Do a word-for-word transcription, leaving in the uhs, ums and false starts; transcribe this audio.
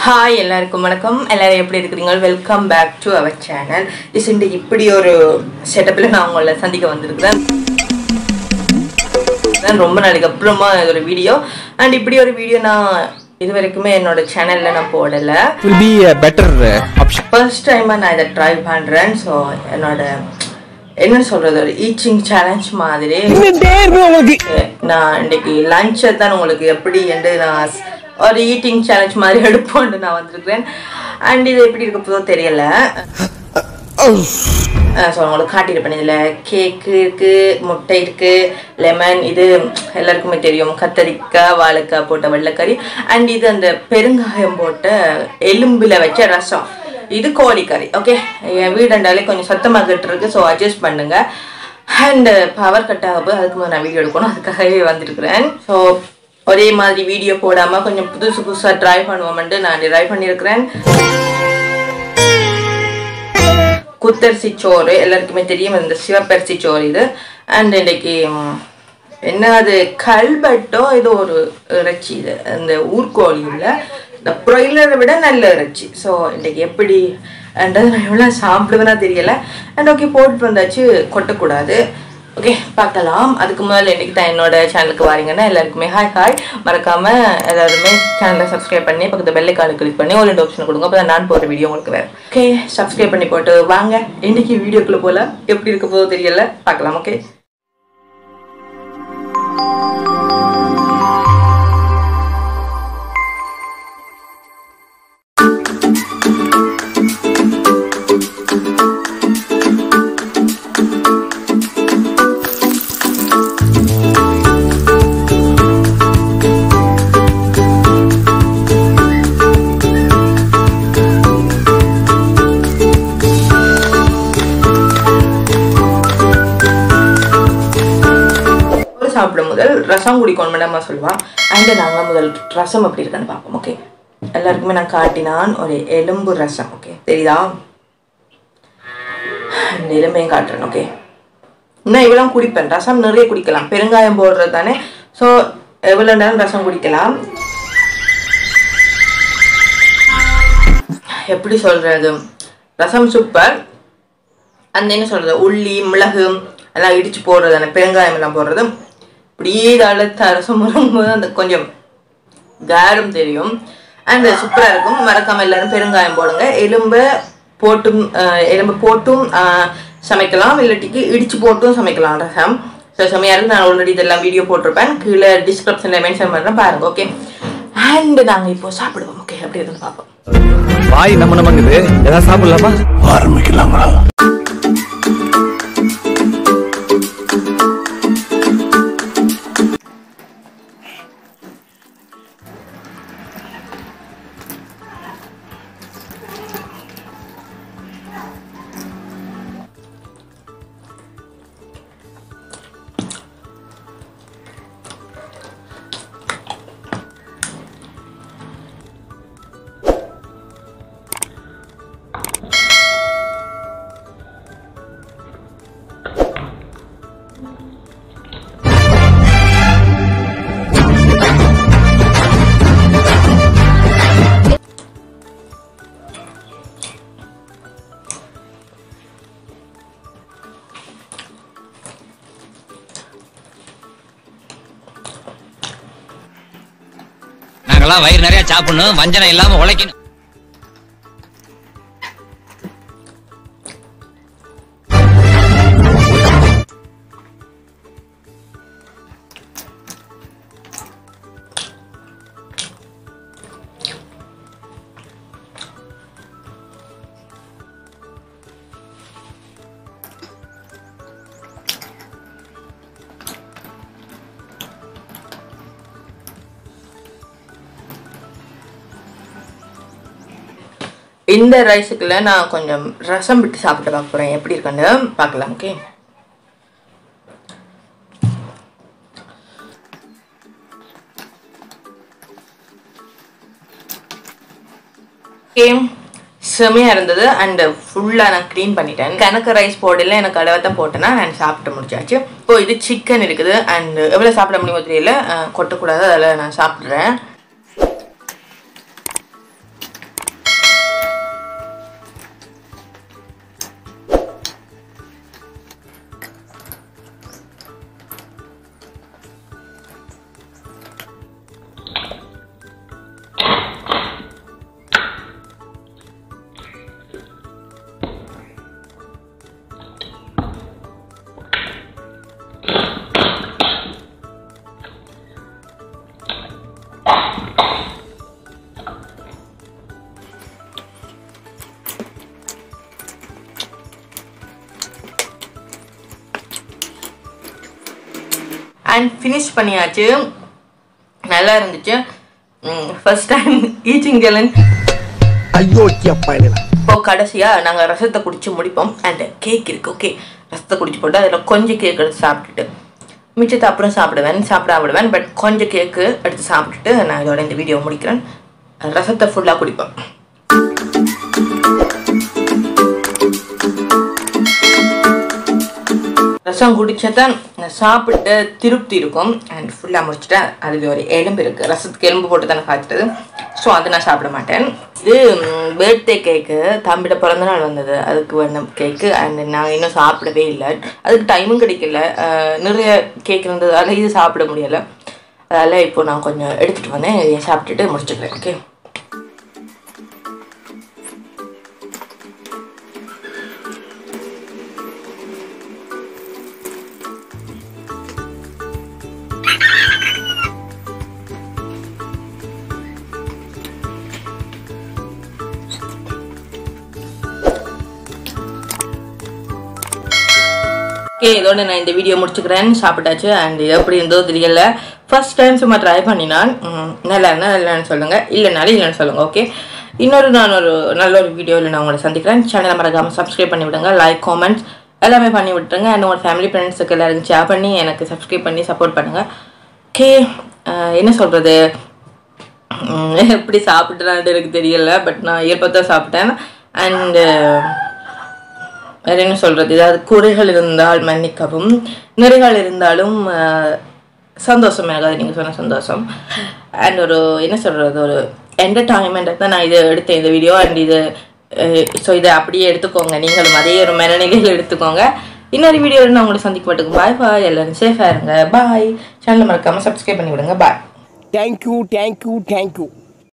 Hi, எல்லாருக்கும் வணக்கம். எல்லாரும் எப்படி இருக்கீங்க? Welcome back to our channel. This is இப்படி ஒரு செட்டப்ல நான் உங்களை சந்திக்க வந்திருக்கேன். நான் ரொம்ப நாளைக்கு அப்புறமா ஒரு வீடியோ and இப்படி ஒரு வீடியோ நான் இதுவரைக்குமே என்னோட சேனல்ல நான் போடல. Will be a better option. First time நான் இத ட்ரை பண்றேன். So என்னோட என்ன சொல்றது ஒரு ஈட்டிங் சேலஞ்ச் மாதிரி நான் இன்னைக்கு லஞ்ச் தான் உங்களுக்கு எப்படி என்று நான் ஒரு ஈட்டிங் சேலஞ்ச் மாதிரி எடுப்போம்னு நான் வந்திருக்கிறேன் அண்ட் இது எப்படி இருக்க போதோ தெரியல ஸோ உங்களுக்கு காட்டியிருப்பேன் இதில் கேக்கு இருக்குது முட்டை இருக்குது லெமன் இது எல்லாருக்குமே தெரியும் கத்தரிக்காய் வாழைக்காய் போட்ட வெள்ளைக்கறி அண்ட் இது அந்த பெருங்காயம் போட்ட எலும்பில் வச்ச ரசம் இது கோழிக்கறி ஓகே என் வீடுண்டாலே கொஞ்சம் சத்தமாக கட்டுருக்கு ஸோ அட்ஜஸ்ட் பண்ணுங்க அண்ட் பவர் கட் ஆகும்போது அதுக்கு முதல் நான் வீடியோ எடுக்கணும் அதுக்காகவே வந்திருக்கிறேன் ஸோ ஒரே மாதிரி வீடியோ போடாமல் கொஞ்சம் புதுசு புதுசாக ட்ரை பண்ணுவோம்ட்டு நான் ட்ரை பண்ணியிருக்கிறேன் குத்தரிசி சோறு எல்லாருக்குமே தெரியும் இந்த சிவப்பரிசி சோறு இது அண்ட் இன்னைக்கு என்ன அது கல்பட்டோ இது ஒரு இறைச்சி இது அந்த ஊர்கோழி இல்லை இந்த ப்ராய்லரை விட நல்ல இறைச்சி ஸோ இன்றைக்கி எப்படி அண்டது நான் எவ்வளோ சாப்பிடுவேன்னா தெரியலை அண்ட் ஓகே போட்டு வந்தாச்சு கொட்டக்கூடாது ஓகே பார்க்கலாம் அதுக்கு முதல்ல இன்றைக்கி தான் என்னோட சேனலுக்கு வாரீங்கன்னா எல்லாருக்குமே ஹாய் ஹாய் மறக்காமல் எல்லாருமே சேனலை சப்ஸ்கிரைப் பண்ணி பக்கத்து பெல்லைக்கான கிளிக் பண்ணி ஒரு ரெண்டு ஆப்ஷன் கொடுங்க அப்போ தான் நான் போகிற வீடியோ உங்களுக்கு வேறு ஓகே சப்ஸ்கிரைப் பண்ணி போட்டு வாங்க இன்றைக்கி வீடியோக்குள்ளே போல் எப்படி இருக்க போதோ தெரியல பார்க்கலாம் ஓகே சாப்பிடும் முதல் ரசம் குடிக்கணும் மேடமா சொல்லுவான் அண்ட் நாங்கள் முதல் ரசம் எப்படி இருக்கான்னு பார்ப்போம் ஓகே எல்லாருக்குமே நான் காட்டினான் ஒரு எலும்பு ரசம் ஓகே தெரியுதா இந்த எலும்பையும் காட்டுறேன் ஓகே இன்னும் இவ்வளோ குடிப்பேன் ரசம் நிறைய குடிக்கலாம் பெருங்காயம் போடுறது தானே ஸோ எவ்வளோ நேரம் ரசம் குடிக்கலாம் எப்படி சொல்றது ரசம் சூப்பர் அந்த என்ன சொல்றது உள்ளி மிளகு எல்லாம் இடிச்சு போடுறது தானே பெருங்காயம் எல்லாம் போடுறது இப்படியே அழுத்த ரசம் வரும்போது அந்த கொஞ்சம் காரம் தெரியும் அண்ட் சூப்பராக இருக்கும் மறக்காமல் எல்லாரும் பெருங்காயம் போடுங்க எலும்பை போட்டும் எலும்பு போட்டும் சமைக்கலாம் இல்லாட்டிக்கு இடிச்சு போட்டும் சமைக்கலாம் ரசம் ஸோ செம்மையாக இருக்கு நான் ஆல்ரெடி இதெல்லாம் வீடியோ போட்டிருப்பேன் கீழே டிஸ்கிரிப்ஷனில் மென்ஷன் பண்ணுறேன் பாருங்க ஓகே அண்ட் நாங்கள் இப்போ சாப்பிடுவோம் ஓகே அப்படி இருந்து பார்ப்போம் வாய் நம்ம நமக்குது ஏதாவது சாப்பிடலாமா ஆரம்பிக்கலாமா வயிறு நிறைய சாப்பிடணும் வஞ்சனை இல்லாம உழைக்கணும் இந்த ரைஸுக்குள்ள நான் கொஞ்சம் ரசம் விட்டு சாப்பிட்டு பார்க்க போகிறேன் எப்படி இருக்குன்னு பார்க்கலாம் ஓகே ஓகே செமையாக இருந்தது அண்ட் ஃபுல்லாக நான் க்ளீன் பண்ணிட்டேன் எனக்கு ரைஸ் போடல எனக்கு அளவை தான் போட்டேன்னா நான் சாப்பிட்டு முடிச்சாச்சு இப்போ இது சிக்கன் இருக்குது அண்ட் எவ்வளோ சாப்பிட முடியுமோ தெரியல கொட்டக்கூடாது அதில் நான் சாப்பிட்றேன் அண்ட் ஃபினிஷ் பண்ணியாச்சு. நல்லா இருந்துச்சு. First time eating challenge. ஐயோ இப்போ கடைசியாக நாங்கள் ரசத்தை குடிச்சு முடிப்போம். அண்ட் கேக் இருக்குது. ஓகே, ரசத்தை குடிச்சு போட்டு அதில் கொஞ்சம் கேக் எடுத்து சாப்பிட்டுட்டு மிச்சத்தை அப்புறம் சாப்பிடுவேன் சாப்பிட விடுவேன். பட் கொஞ்சம் கேக்கு எடுத்து சாப்பிட்டுட்டு நான் இதோட இந்த வீடியோ முடிக்கிறேன். ரசத்தை ஃபுல்லாக குடிப்பேன். ரசம் குடிச்சதான் சாப்பிட்டு திருப்தி இருக்கும். அண்ட் ஃபுல்லாக முடிச்சுட்டேன். அதுக்கு ஒரு எலும்பு இருக்குது, ரசத்துக்கு எலும்பு போட்டு தானே காய்ச்சது. ஸோ அதை நான் சாப்பிட மாட்டேன். இது பர்த்டே கேக்கு, தம்பியோட பிறந்த நாள் வந்தது, அதுக்கு வேணும் கேக்கு. அண்ட் நாங்கள் இன்னும் சாப்பிடவே இல்லை, அதுக்கு டைமும் கிடைக்கல. நிறைய கேக் இருந்ததால் இது சாப்பிட முடியலை. அதனால் இப்போ நான் கொஞ்சம் எடுத்துகிட்டு வந்தேன், இதை சாப்பிட்டுட்டு முடிச்சுக்கிறேன். ஓகே, ஓகே இதோட நான் இந்த வீடியோ முடிச்சுக்கிறேன். சாப்பிட்டாச்சு. அண்ட் எப்படி இருந்தோ தெரியல, ஃபர்ஸ்ட் டைம் சும்மா ட்ரை பண்ணினான். நல்லா இருந்தால் நல்லான்னு சொல்லுங்கள், இல்லைனாலும் இல்லைன்னு சொல்லுங்கள். ஓகே, இன்னொரு நான் ஒரு நல்ல ஒரு வீடியோவில் நான் உங்களை சந்திக்கிறேன். சேனலை மறக்காமல் சப்ஸ்கிரைப் பண்ணி விடுங்க, லைக் காமெண்ட்ஸ் எல்லாமே பண்ணி விட்டுருங்க. அண்ட் உங்கள் ஃபேமிலி ஃப்ரெண்ட்ஸுக்கு எல்லாருக்கும் ஷேர் பண்ணி எனக்கு சப்ஸ்கிரைப் பண்ணி சப்போர்ட் பண்ணுங்கள். ஓகே, என்ன சொல்கிறது, எப்படி சாப்பிட்றான்னு எனக்கு தெரியல. பட் நான் இயற்பத்தான் சாப்பிட்டேன். அண்டு வேறு என்ன சொல்கிறது, ஏதாவது குறைகள் இருந்தால் மன்னிக்கவும், நிறைகள் இருந்தாலும் சந்தோஷம், எனக்கு அது நீங்கள் சொன்ன சந்தோஷம். அண்ட் ஒரு என்ன சொல்கிறது, ஒரு என்டர்டைன்மெண்ட்டாக தான் நான் இதை எடுத்தேன் இந்த வீடியோ. அண்ட் இது ஸோ இதை அப்படியே எடுத்துக்கோங்க, நீங்களும் அதே ஒரு மனநிலையில் எடுத்துக்கோங்க. இன்னொரு வீடியோவில் நான் உங்களை சந்திக்க மாட்டேங்க. பாய் பாய், எல்லோரும் சேஃபாக இருங்க. பாய். சேனலை மறக்காமல் சப்ஸ்கிரைப் பண்ணி விடுங்க. பாய். Thank you thank you thank you.